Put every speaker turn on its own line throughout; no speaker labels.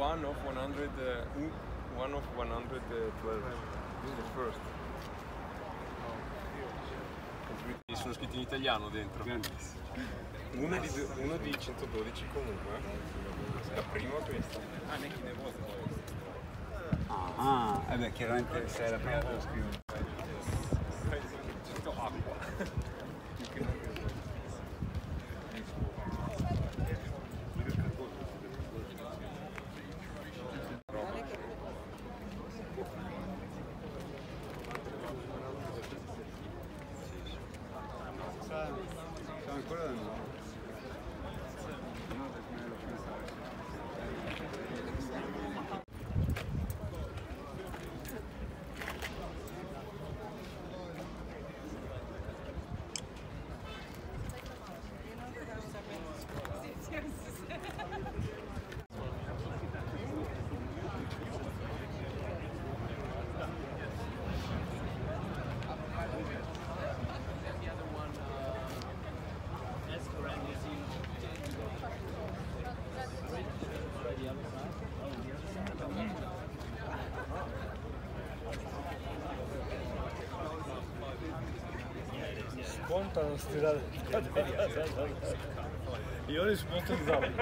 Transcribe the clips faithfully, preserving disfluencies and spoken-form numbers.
one of one hundred, uh, one of one hundred twelve. This is the first. Sono scritti in italiano dentro. Uno di, uno di centododici comunque. La prima questa. Ah, neanche ne vuole poi.
Ah, eh beh, chiaramente se è la prima te lo scrivo.
C'è acqua.
Siamo ancora da nuovo.
Spontano stirare i oni spontanizovali.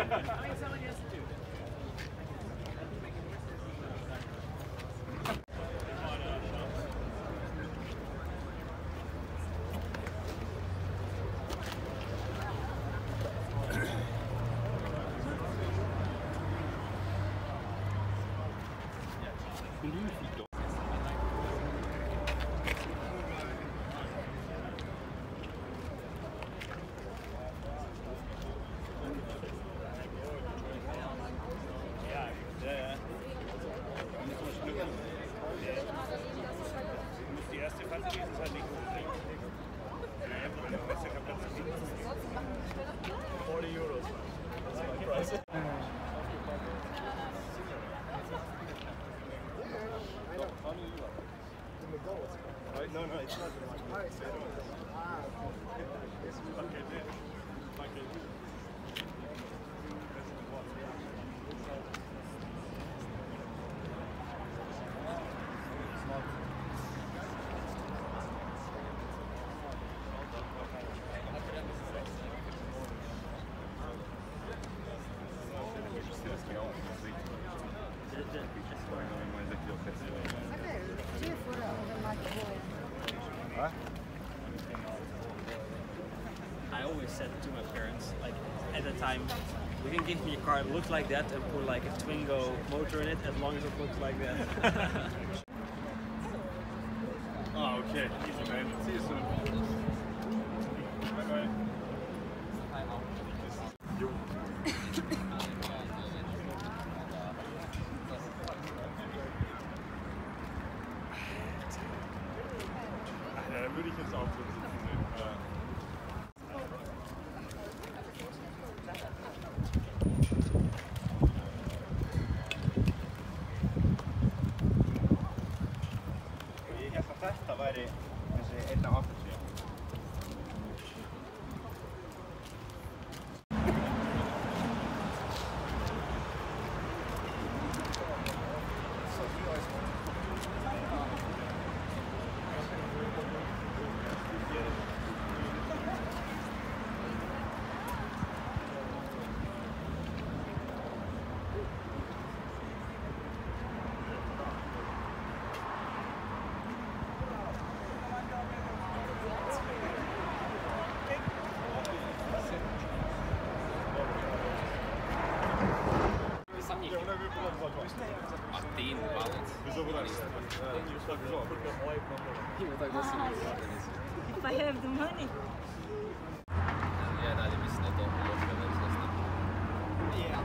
forty euros. That's my price. No, no, it's not. Ah,
I always said to my parents, like at the time, you can give me a car that looks like that and put like a Twingo motor in it as long as it looks like that.
Oh, okay. Easy, man. See you soon. Bye bye. Ja, dann würde ich jetzt auch so sitzen.
Ég held að þetta væri þessi einn af áttatíu.
Aten bepaald.
Wieso wordt dat?
Je moet ook dat zien.
If I have the money.
Ja, daar is net al gelopen. Ja.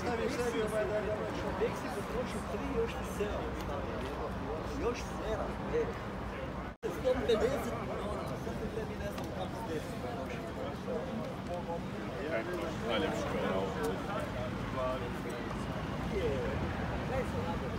staviš sebi ovaj da da čovjek si potrošio tri, još ti sedam stavio. Još sedam, je. sto pedeset milijuna, sad se tebi ne znam kako s deset potrošio.
Najljepše je ovo.
Kaj se nabavi?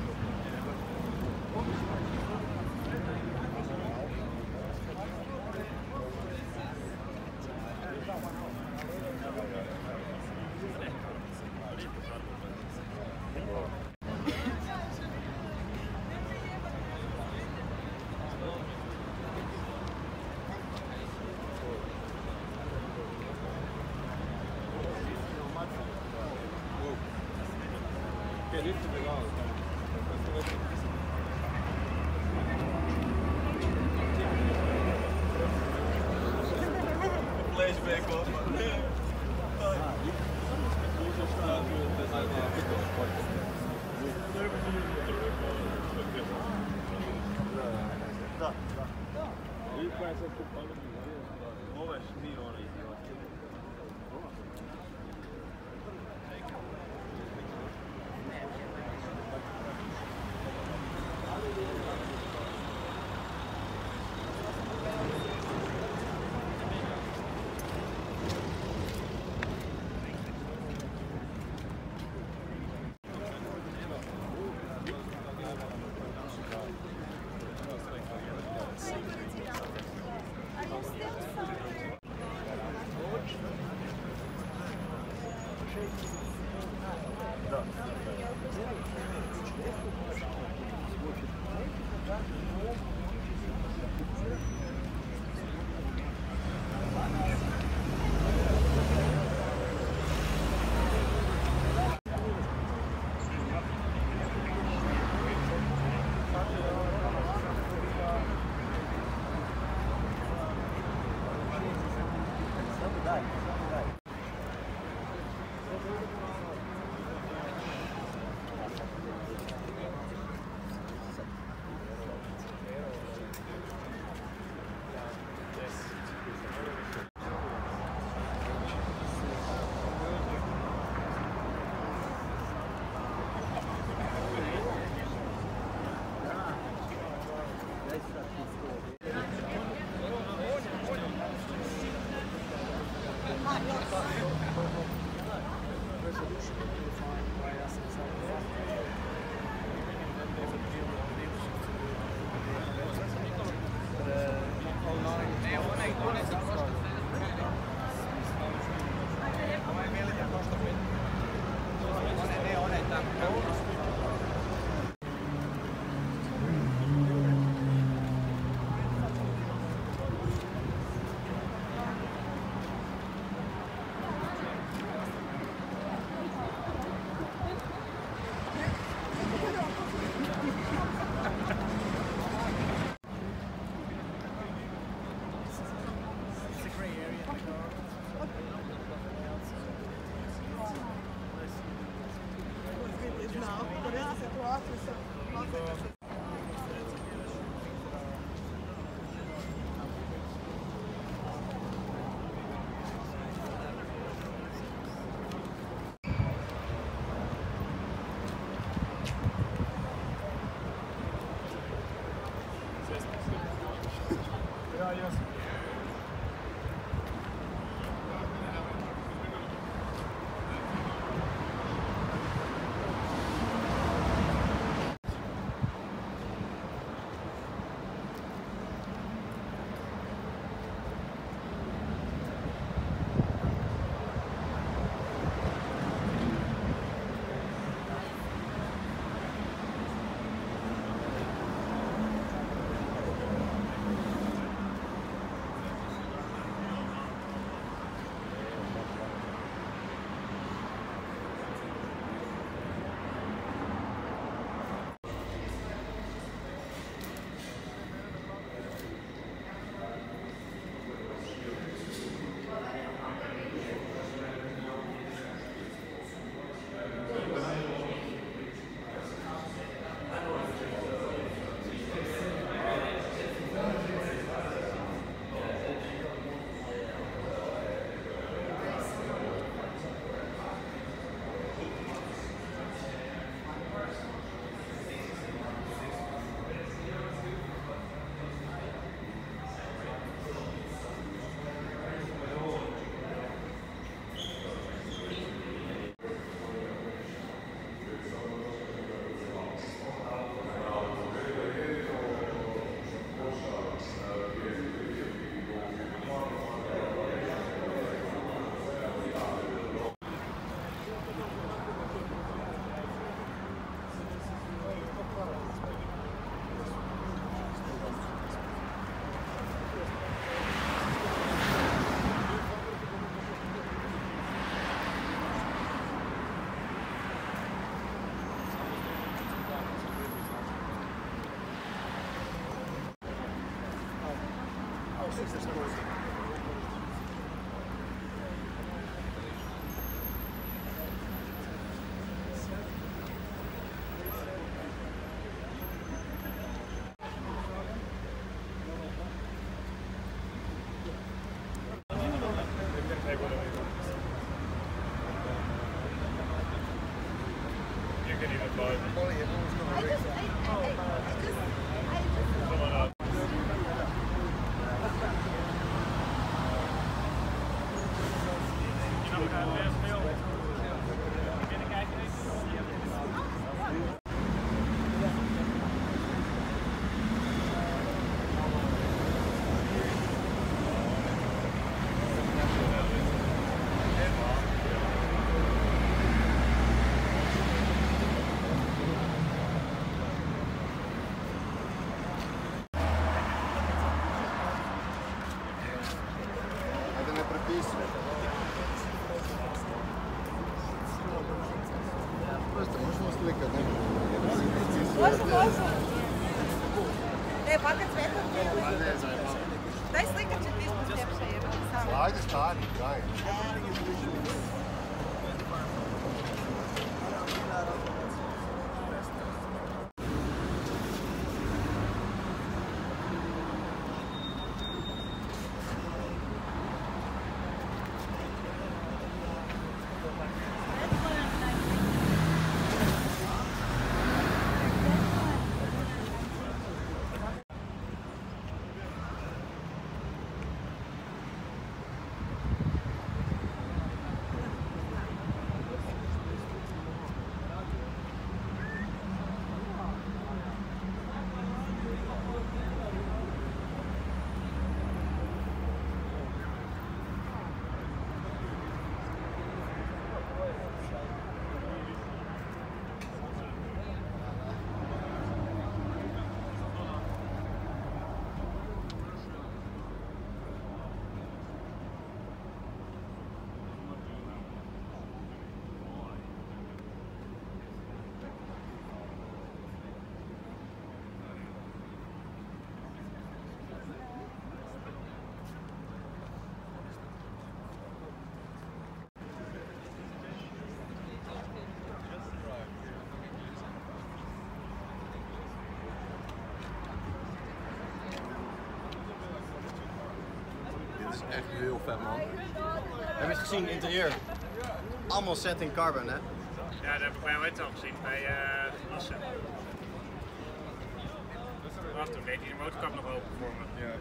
Flashback odmah.
Da, da. Vidi koja je sad tu pametna. Ovo je šmir onaj idiot.
can even buy it.
I just, I, I, I just, I just.
Someone else.
Može, može. E, baka Cveta daj slikat će ti ispod ljepša jebati samo.
Ajde stani, daj. Echt heel vet, man.
Heb je het gezien, interieur? Allemaal set in carbon, hè?
Ja, dat heb ik bij Wet al gezien, bij uh, Assen. Wacht, toen deed hij de motorkap nog open voor me. Ja.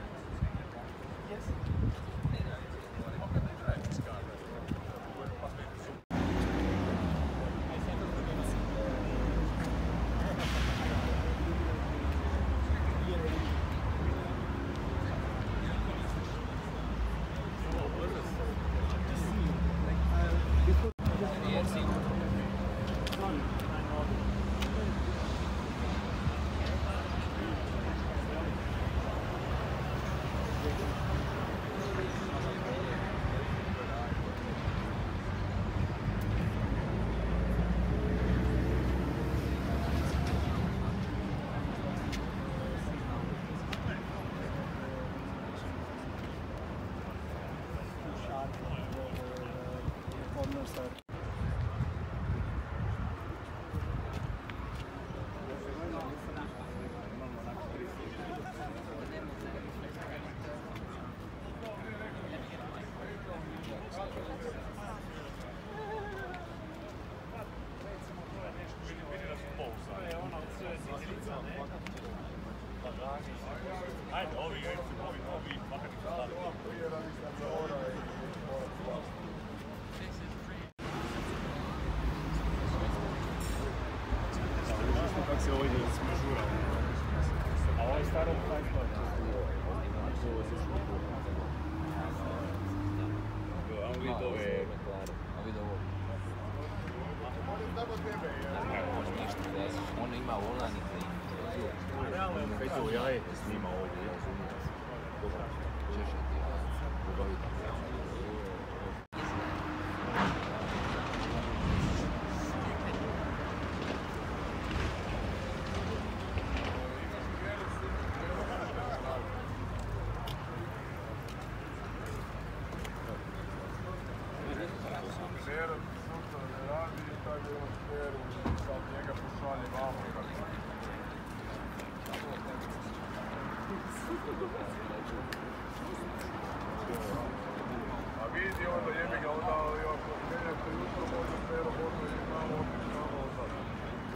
Ajde, ovi, ovi, ovi, makar ti stavili. Kako se ovo ide smažura. A ovo je staro taj stvar. Ajmo vidjeti ove...
On ima volani
Kaj to jaje snima ovdje, ja razumijem.
češati, budovita.
A vidi onda jebi ga, onda ako ne jutro može pero možda i malo opet samo onda.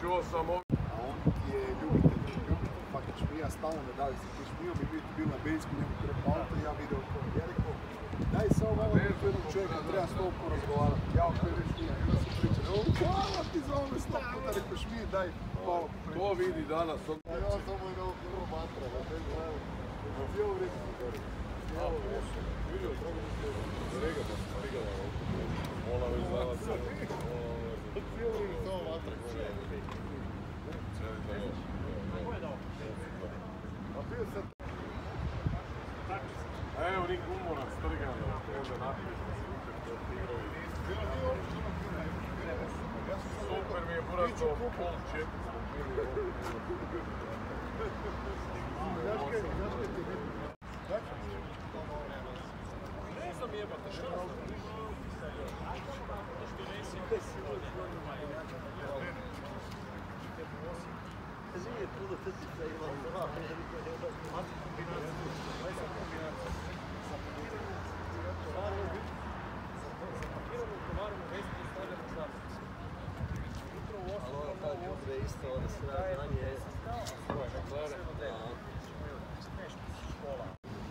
čuo sam ovo.
A on ti je ljubitelj, ljubitelj fakat šmija, stalno ne dali se ti šmijom i vidite bil na Bensku, njemu treba auto i ja vidio to. Ja rekao, daj samo malo nekog jednog čovjeka, treba s tobom porazgovarati. Ja ok, već šmija, i onda sam pričao, evo, hvala ti za ove sto puta, rekao šmije, daj malo.
To vidi danas.
A ja samo je ovo prvo matra, ja ne znam, cijelo vrijeme sam gore. Cijelo vrijeme. Vidio, treba mi se rega pa sam rigala ovdje. Ona već znala se. Cijelo vrijeme samo matra gore.
Evo Rik umora, strgano, onda napiješ da se uče to tigrovi. Super mi je burato pol četiri smo bili ovdje. Ne znam jebate, što znam?
Nije puno crtica imala za dva, prije da je masu kombinaciju, masu kombinaciju. Zapakiramo, ugovaramo, vesti i stavljamo zapisnicu. Ali ono kao bude isto, da se najmanje stroj, McLaren. Škola.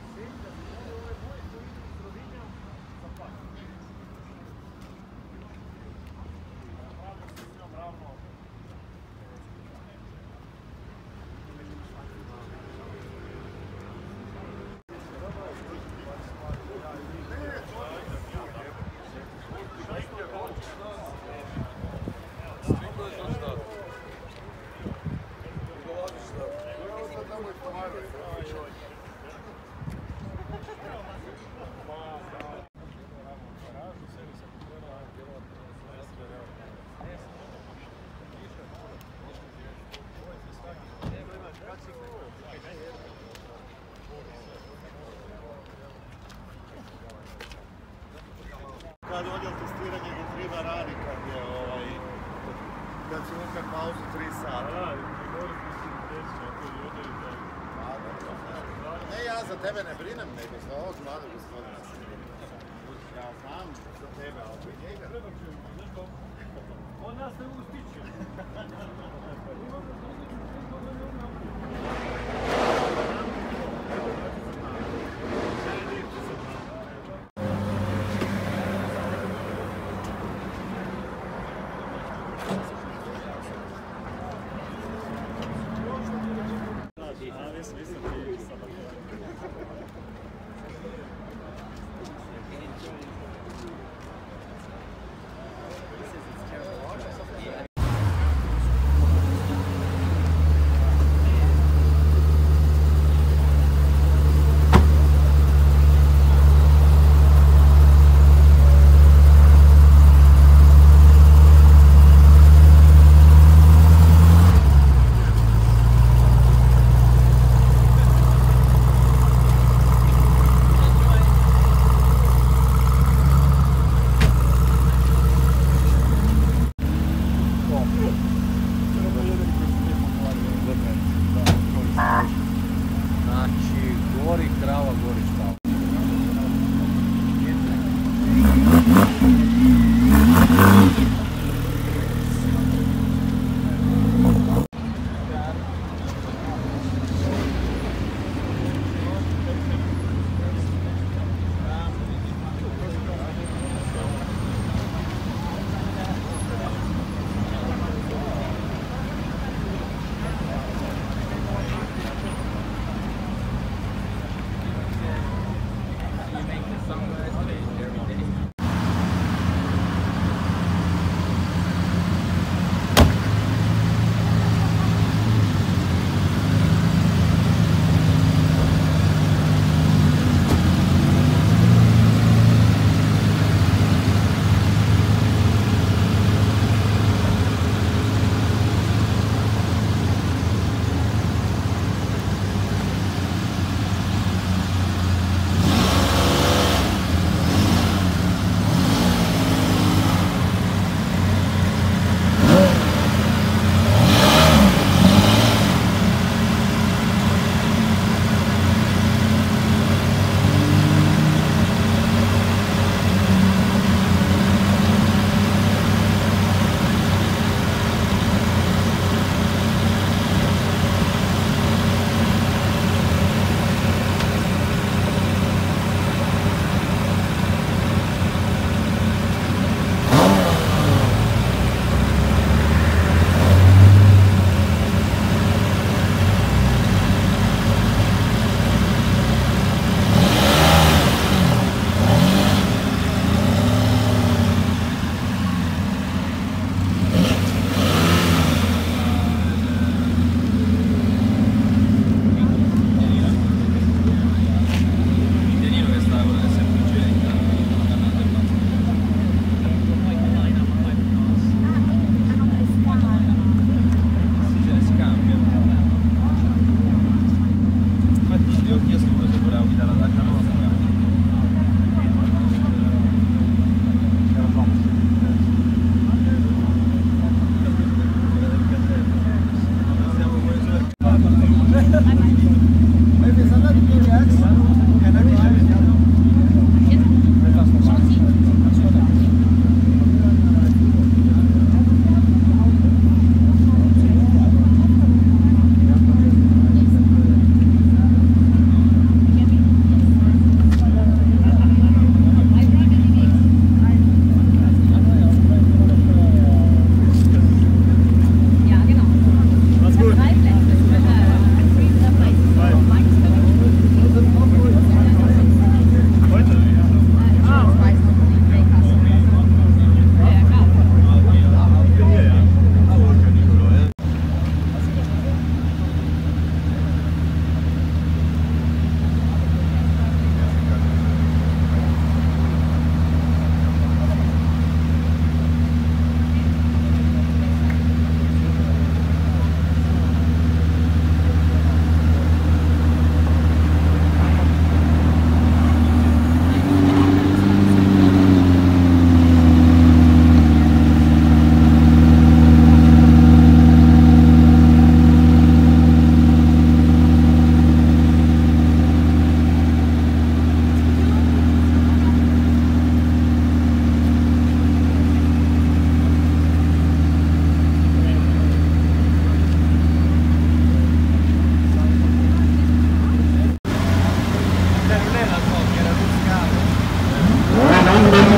Kad odjel testiranja Gotrina radi kad je ovaj... kad se unuka pauzu tri sata. Ne, ja za tebe ne brinem, nego za ovog mladog gospodina. Ja znam za tebe, ali za njega.
On nas ne ustiče.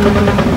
Hvala.